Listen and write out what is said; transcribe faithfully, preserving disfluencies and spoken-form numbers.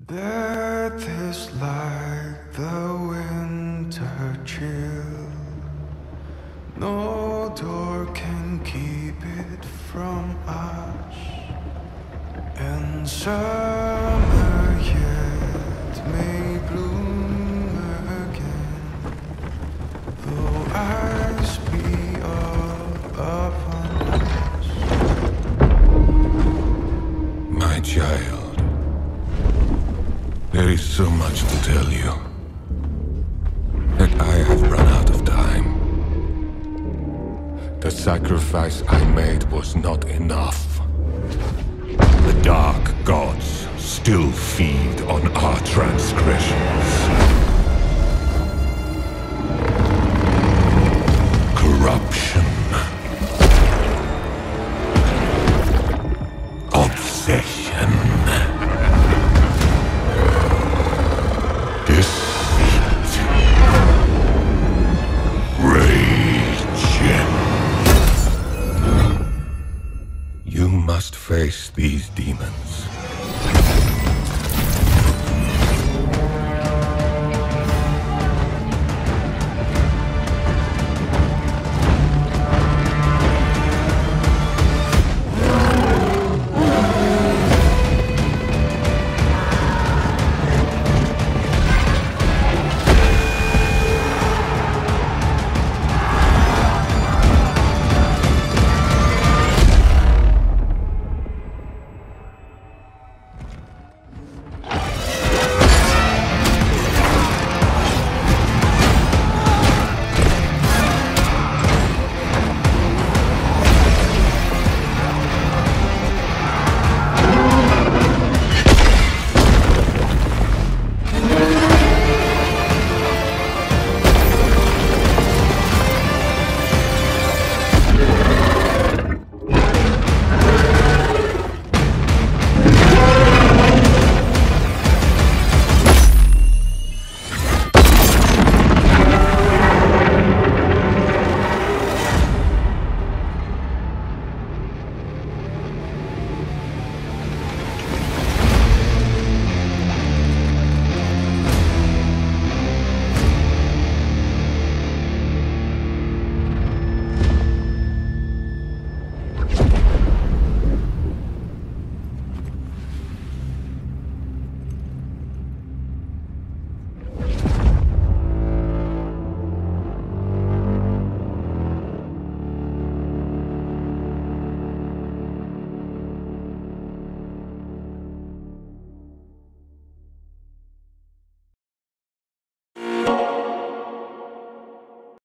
Death is like the winter chill. No door can keep it from us. And summer yet may bloom again, though ice be all upon us. My child, there is so much to tell you that I have run out of time. The sacrifice I made was not enough. The dark gods still feed on our transgressions. Corruption. Obsession. Deceit. Rage. You must face these demons.